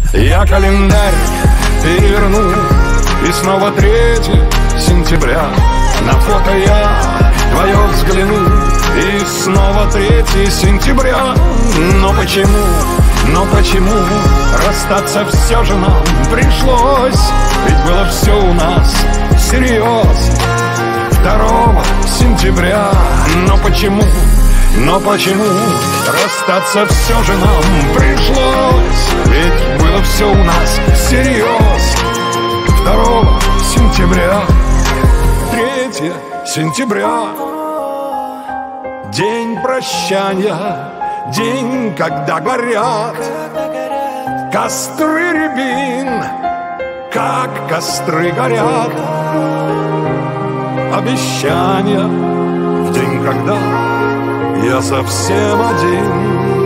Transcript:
Я календарь переверну, и снова 3 сентября. На фото я твое взгляну, и снова 3 сентября. Но почему расстаться все же нам пришлось? Ведь было все у нас всерьез 2 сентября. Но почему расстаться все же нам пришлось? Ведь было все у нас всерьез 2 сентября. 3 сентября. День прощания, день, когда горят костры рябин, как костры горят. Обещания в день, когда я совсем один.